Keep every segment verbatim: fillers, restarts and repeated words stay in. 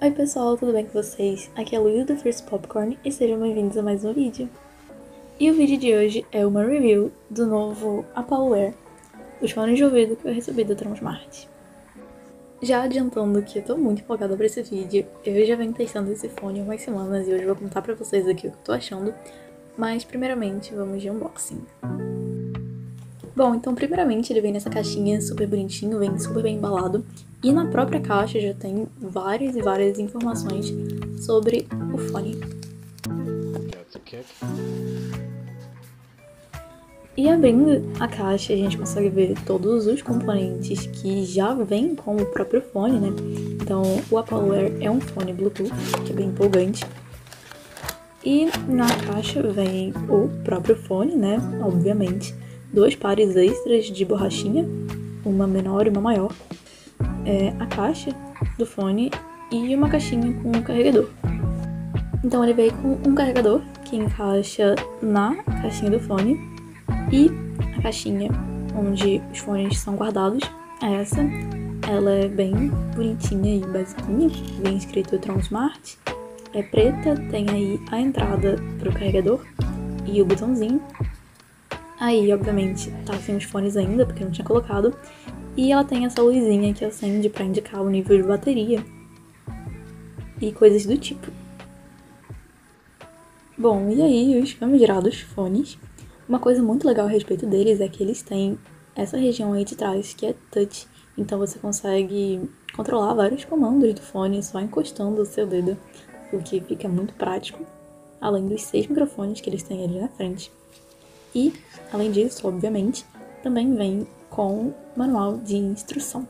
Oi pessoal, tudo bem com vocês? Aqui é a Luísa do First Popcorn e sejam bem-vindos a mais um vídeo. E o vídeo de hoje é uma review do novo Apollo Air, os fones de ouvido que eu recebi do Transmart. Já adiantando que eu tô muito empolgada pra esse vídeo, eu já venho testando esse fone há umas semanas e hoje eu vou contar pra vocês aqui o que eu tô achando, mas primeiramente vamos de unboxing. Bom, então primeiramente ele vem nessa caixinha super bonitinho, vem super bem embalado, e na própria caixa já tem várias e várias informações sobre o fone. E abrindo a caixa a gente consegue ver todos os componentes que já vêm com o próprio fone, né? Então o Apollo Air é um fone Bluetooth, que é bem empolgante. E na caixa vem o próprio fone, né? Obviamente. Dois pares extras de borrachinha, uma menor e uma maior, é, a caixa do fone e uma caixinha com um carregador. Então ele veio com um carregador que encaixa na caixinha do fone e a caixinha onde os fones são guardados é essa. Ela é bem bonitinha e basiquinha, vem escrito Transmart, é preta, tem aí a entrada para o carregador e o botãozinho. Aí, obviamente, tá sem os fones ainda, porque eu não tinha colocado. E ela tem essa luzinha que acende pra indicar o nível de bateria. E coisas do tipo. Bom, e aí os famigerados fones. Uma coisa muito legal a respeito deles é que eles têm essa região aí de trás, que é touch. Então você consegue controlar vários comandos do fone só encostando o seu dedo. O que fica muito prático. Além dos seis microfones que eles têm ali na frente. E, além disso, obviamente, também vem com manual de instrução.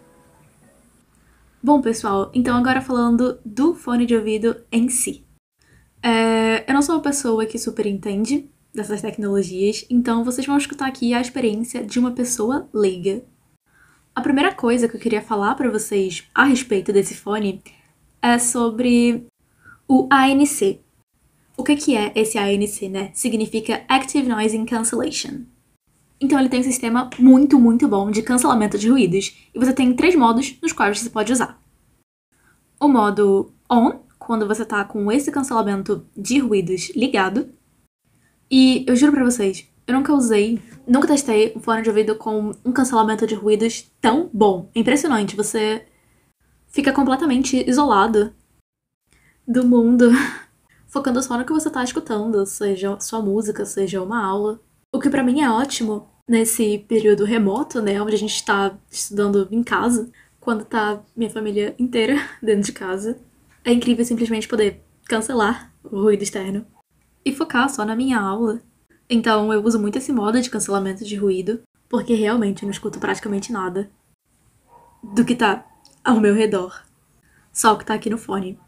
Bom, pessoal, então agora falando do fone de ouvido em si. É, eu não sou uma pessoa que super entende dessas tecnologias, então vocês vão escutar aqui a experiência de uma pessoa leiga. A primeira coisa que eu queria falar para vocês a respeito desse fone é sobre o A N C. O que que é esse A N C, né? Significa Active Noise Cancellation. Então ele tem um sistema muito, muito bom de cancelamento de ruídos. E você tem três modos nos quais você pode usar. O modo On, quando você tá com esse cancelamento de ruídos ligado. E eu juro pra vocês, eu nunca usei, nunca testei um fone de ouvido com um cancelamento de ruídos tão bom. É impressionante, você fica completamente isolado do mundo. Focando só no que você tá escutando, seja sua música, seja uma aula. O que pra mim é ótimo nesse período remoto, né, onde a gente tá estudando em casa, quando tá minha família inteira dentro de casa. É incrível simplesmente poder cancelar o ruído externo e focar só na minha aula. Então eu uso muito esse modo de cancelamento de ruído, porque realmente eu não escuto praticamente nada do que tá ao meu redor. Só o que tá aqui no fone.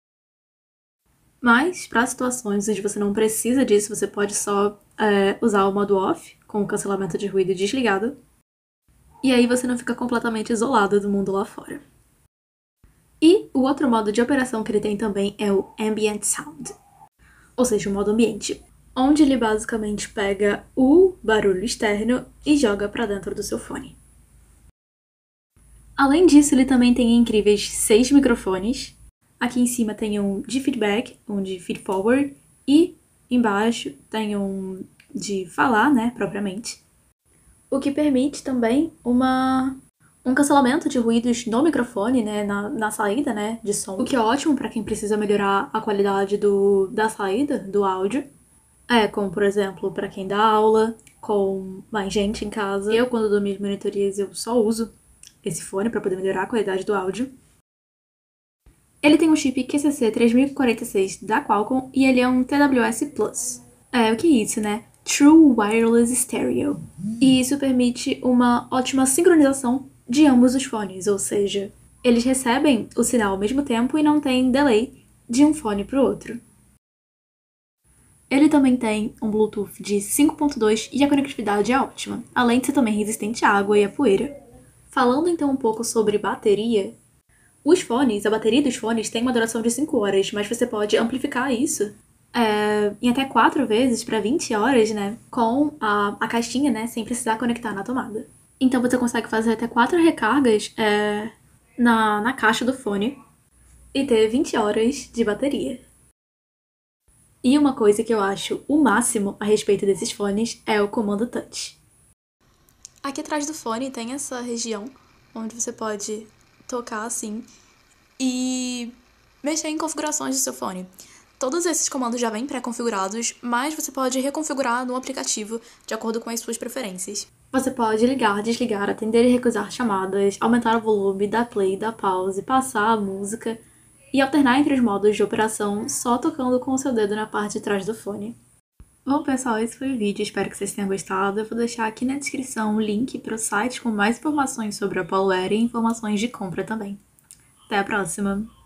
Mas, para situações onde você não precisa disso, você pode só é, usar o modo off, com o cancelamento de ruído desligado. E aí você não fica completamente isolado do mundo lá fora. E o outro modo de operação que ele tem também é o Ambient Sound. Ou seja, o modo ambiente. Onde ele basicamente pega o barulho externo e joga para dentro do seu fone. Além disso, ele também tem incríveis seis microfones. Aqui em cima tem um de feedback, um de feedforward, e embaixo tem um de falar, né, propriamente. O que permite também uma, um cancelamento de ruídos no microfone, né, na, na saída, né, de som. O que é ótimo para quem precisa melhorar a qualidade do, da saída do áudio. É, como por exemplo, para quem dá aula, com mais gente em casa. Eu, quando dou minhas monitorias, eu só uso esse fone para poder melhorar a qualidade do áudio. Ele tem um chip Q C C três mil e quarenta e seis da Qualcomm e ele é um T W S Plus. É, o que é isso, né? True Wireless Stereo. E isso permite uma ótima sincronização de ambos os fones, ou seja, eles recebem o sinal ao mesmo tempo e não tem delay de um fone para o outro. Ele também tem um Bluetooth de cinco ponto dois e a conectividade é ótima, além de ser também resistente à água e à poeira. Falando então um pouco sobre bateria, os fones, a bateria dos fones tem uma duração de cinco horas, mas você pode amplificar isso é, em até quatro vezes para vinte horas, né? Com a, a caixinha, né? Sem precisar conectar na tomada. Então você consegue fazer até quatro recargas é, na, na caixa do fone. e ter vinte horas de bateria. E uma coisa que eu acho o máximo a respeito desses fones é o comando touch. Aqui atrás do fone tem essa região onde você pode tocar assim e mexer em configurações do seu fone. Todos esses comandos já vêm pré-configurados, mas você pode reconfigurar no aplicativo de acordo com as suas preferências. Você pode ligar, desligar, atender e recusar chamadas, aumentar o volume, dar play, dar pause, passar a música e alternar entre os modos de operação só tocando com o seu dedo na parte de trás do fone. Bom, pessoal, esse foi o vídeo, espero que vocês tenham gostado. Eu vou deixar aqui na descrição o link para o site com mais informações sobre a Apollo Air e informações de compra também. Até a próxima!